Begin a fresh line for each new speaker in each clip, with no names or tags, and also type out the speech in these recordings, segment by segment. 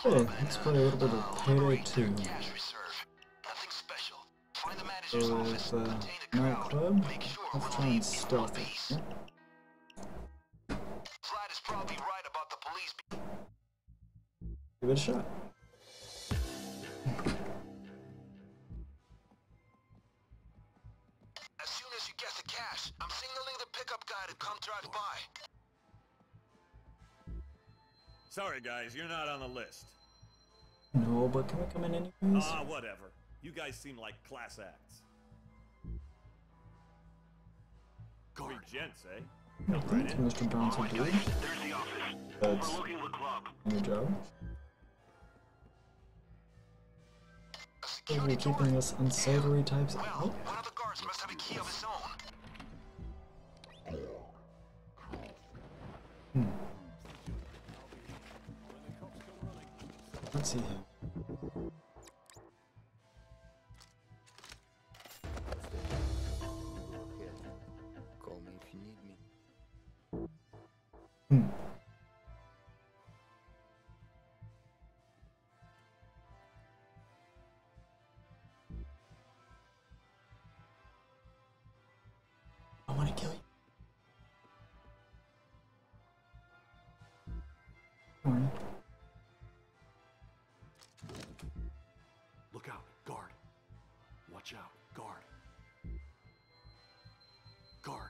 Hey, let's play a little bit of Payday 2. So with Nightclub, let's try and stealth it here. Give it a shot.
As soon as you get the cash, I'm signaling the pickup guy to come drive by.
Sorry guys, you're not on the list.
No, but can we come in anyways?
Whatever. You guys seem like class acts. Three gents, eh?
Well, thank you, Mr. Johnson, dude.
There's the office.
That's
Overlooking the club.
your job. Are we keeping this unsavory types out?
Well, one of the guards must have a key of his own.
Let's see.
Call me if you need me.
I want to kill you. Morning.
Look out, guard. Watch out, guard. Guard.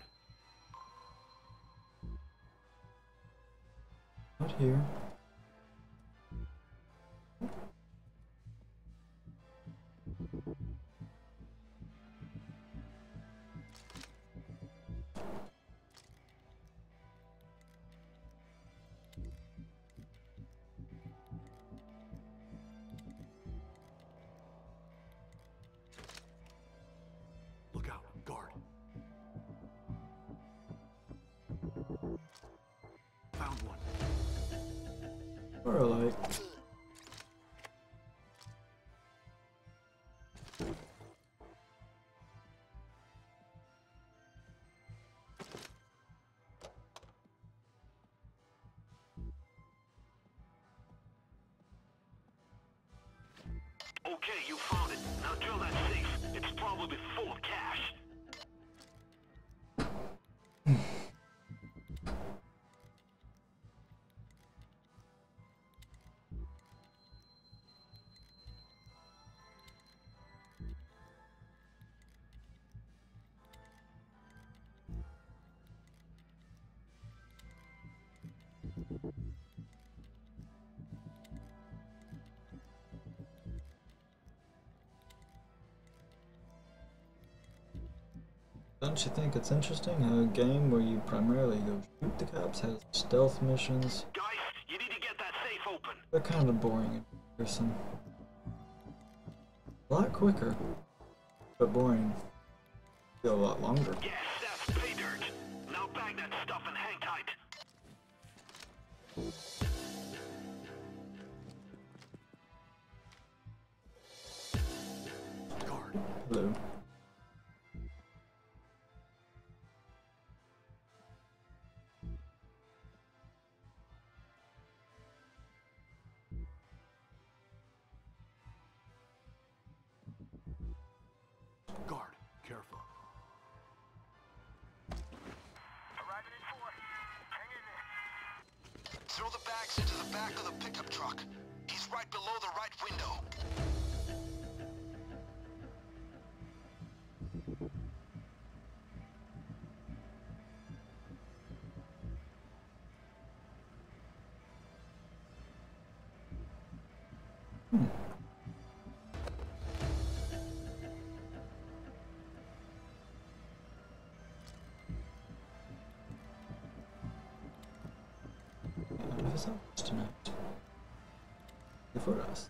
Not here.
Look out, guard. Found one.
Or a light.
Okay, you found it. Now drill that safe. It's probably full of cash.
Don't you think it's interesting how a game where you primarily go shoot the cops has stealth missions?
Guys, you need to get that safe open.
They're kind of boring in person. A lot quicker, but boring. Feel a lot longer.
Yes, that's pay dirt. Now bag that stuff and hang tight.
Guard.
Hello.
Guard. Careful.
Arriving in 4. Hang in there. Throw the bags into the back of the pickup truck. He's right below the right window.
Out of his office tonight. Before us.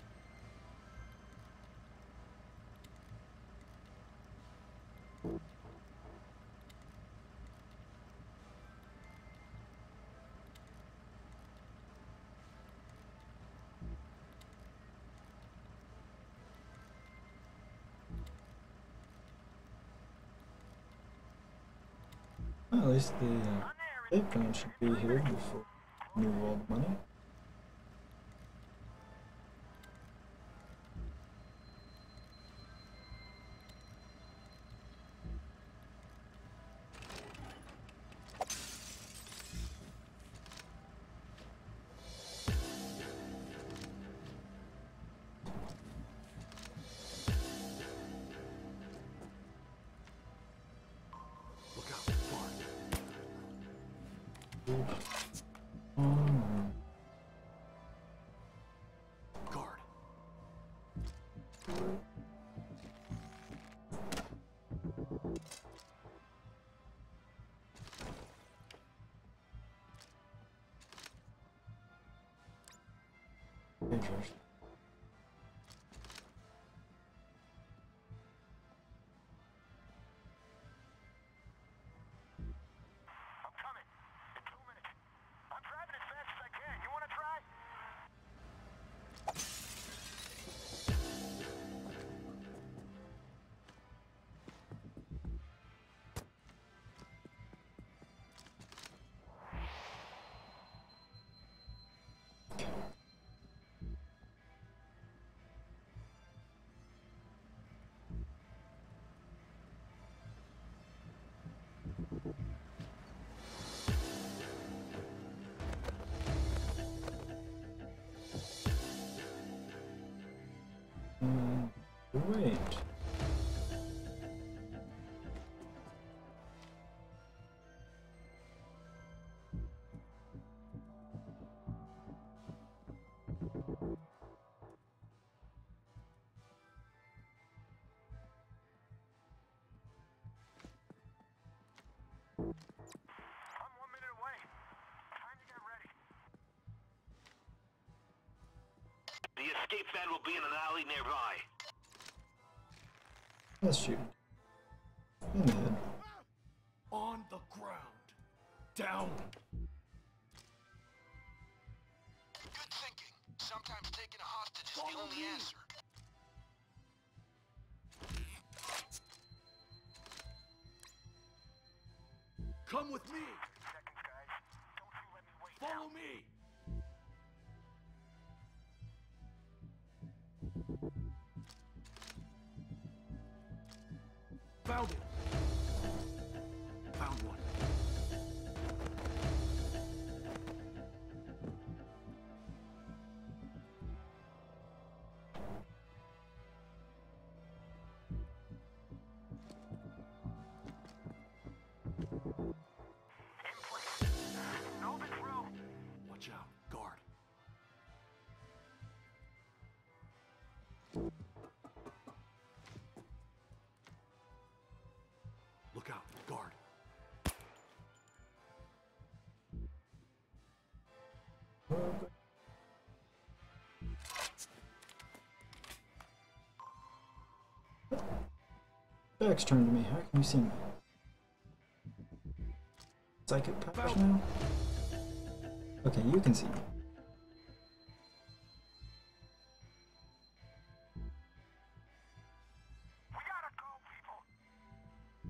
Well, at least the safe ground should be here before we move all the money. Pagers.
I'm coming. In 2 minutes. I'm driving as fast as I can. You wanna try?
Wait.
I'm 1 minute away. Time to get ready. The escape van will be in an alley nearby.
Let's shoot. In the head.
On the ground. Down.
Good thinking. Sometimes taking a hostage is the
Follow
only
me.
answer.
Come with me.
Seconds, guys. Don't you let me wait.
Follow me. Found it. Found one.
In place. Know the drill.
Watch out. Guard. Look out. Guard.
Back's turned to me. How can you see me? Psychic powers now? Okay, you can see me.
We gotta go, people.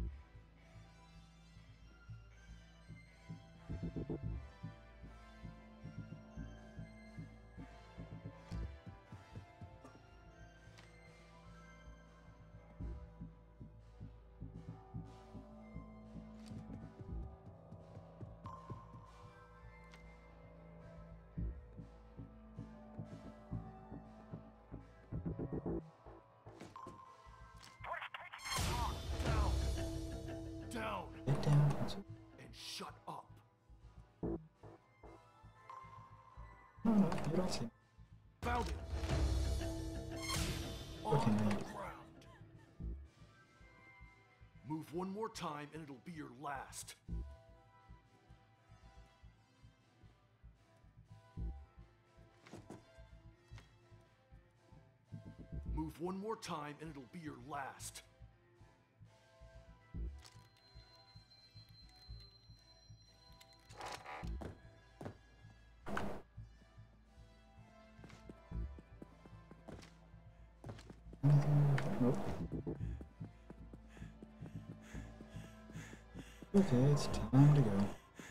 What's taking so long?
Down. Down.
Get down. That's it.
And shut up.
No, no, you don't see me.
Found it.
Okay,
On
now
the
you-
ground. Move one more time and it'll be your last. Move one more time and it'll be your last.
Nope. Okay, it's time to go.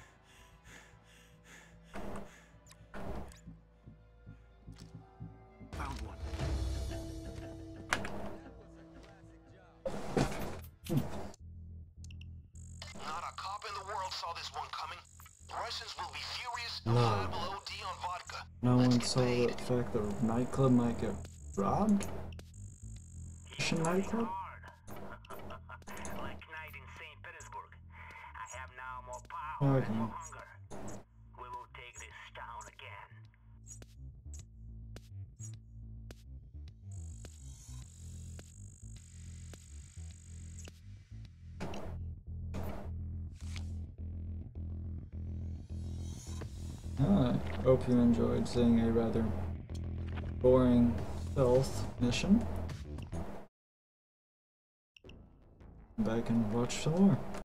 Found one.
Not a cop in the world saw this one coming. Russians will be furious.
No.
Liable OD on vodka.
No
Let's
one
get
saw
paid.
the fact that a nightclub might get robbed? Russian nightclub?
Like night in St. Petersburg. I have now more power
Okay.
and more hunger. We will take this town again.
I hope you enjoyed seeing a rather boring stealth mission. Back and watch some more.